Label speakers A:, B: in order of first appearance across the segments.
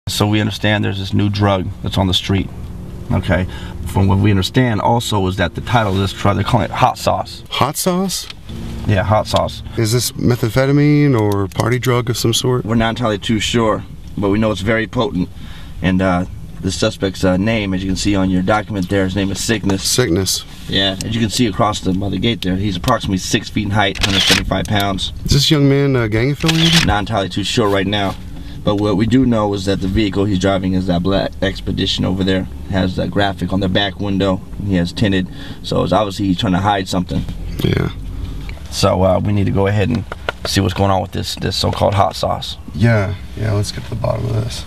A: So we understand there's this new drug that's on the street. Okay, from what we understand also is that the title of this drug, they're calling it hot sauce.
B: Hot sauce?
A: Yeah, hot sauce.
B: Is this methamphetamine or party drug of some sort?
A: We're not entirely too sure, but we know it's very potent. And the suspect's name, as you can see on your document there, his name is Siccness.
B: Siccness.
A: Yeah, as you can see across by the gate there, he's approximately 6 feet in height, 175 pounds.
B: Is this young man gang affiliated?
A: Not entirely too sure right now. But what we do know is that the vehicle he's driving is that black Expedition over there. It has that graphic on the back window. He has tinted, so it's obviously he's trying to hide something.
B: Yeah.
A: So we need to go ahead and see what's going on with this so-called hot sauce.
B: Yeah, let's get to the bottom of this.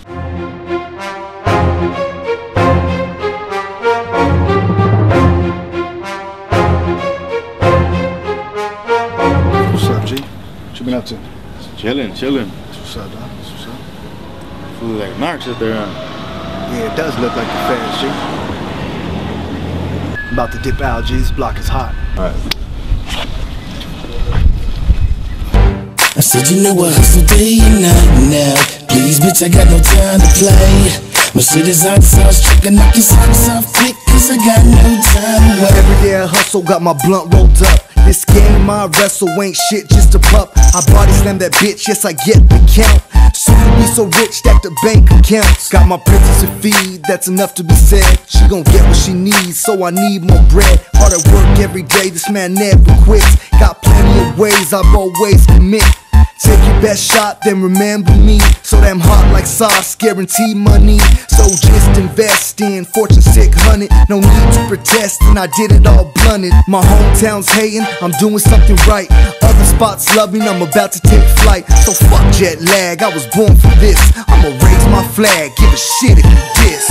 C: What's up, G? What you been up to?
D: Chilling.
C: What's up, Doc? What's up?
D: Food like narcs out there, huh?
C: Yeah, it does look like the fast, G. I'm about to dip out, G. This block is hot.
D: Alright.
E: I said, you know what, hustle day and night now. Please, bitch, I got no time to play. My shit is hot sauce, chicken, knock your socks off quick, cause I got no time to wait.
F: Every day I hustle, got my blunt rolled up. This game I wrestle ain't shit, just a pup. I body slam that bitch, yes I get the count. Soon to be so rich that the bank accounts. Got my princess to feed, that's enough to be said. She gon' get what she needs, so I need more bread. Hard at work every day, this man never quits. Got plenty of ways, I've always commit. Take your best shot, then remember me. So damn hot like sauce, guarantee money. So just invest in Fortune 600. No need to protest, and I did it all blunted. My hometown's hating, I'm doing something right. Other spots love me, I'm about to take flight. So fuck jet lag, I was born for this. I'ma raise my flag, give a shit if you diss.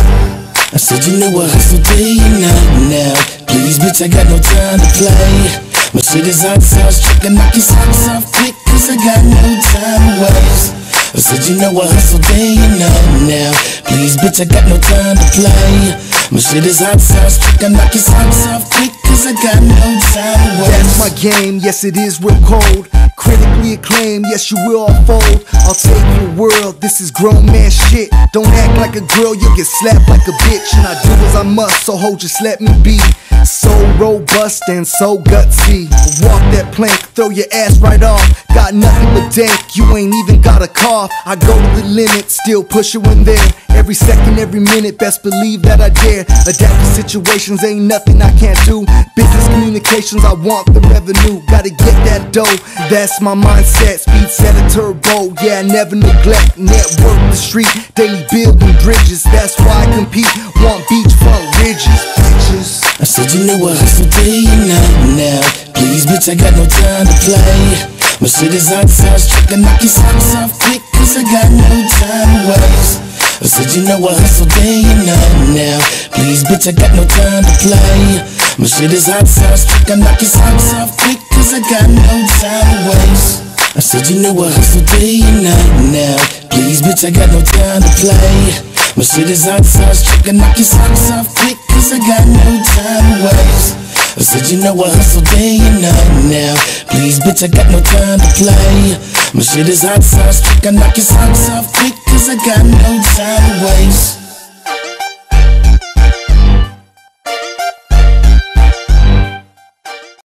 E: I said, you know what, hustle day and night now. Please, bitch, I got no time to play. My shit is hot sauce, chicken, knock your socks off quick, cause I got no time to waste. I said, you know what, hustle day and night now. Please, bitch, I got no time to play. My shit is hot sauce, chicken, knock your socks off quick, cause I got no time to waste.
F: That's my game, yes it is real cold. Critically acclaimed, yes you will all fold. I'll take your world, this is grown man shit. Don't act like a girl, you'll get slapped like a bitch. And I do as I must, so ho, just let me be. So robust and so gutsy. Walk that plank, throw your ass right off. Got nothing but dank, you ain't even got a cough. I go to the limit, still push it when there. Every second, every minute, best believe that I dare. Adapt to situations, ain't nothing I can't do. Business communications, I want the revenue. Gotta get that dough, that's my mindset. Speed set a turbo, yeah, I never neglect. Network the street, daily building bridges. That's why I compete, want beachfront ridges, bitches.
E: I said, you know what, hustle day and night now. Please, bitch, I got no time to play. My shit is hot sauce, chicken, knock your socks off quick, cause I got no time to waste. I said, you know what, hustle day and night now. Please, bitch, I got no time to play. My shit is hot sauce, chicken, knock your socks off quick, cause I got no time to waste. I said, you know what, hustle day and night now. Please, bitch, I got no time to play. My shit is hot sauce, chicken, knock your socks off quick, cause I got no time to waste. I said, you know what, hustle day and night now. Please, bitch, I got no time to play. My shit is hot sauce, chicken, knock your socks off quick, cause I got no time to waste.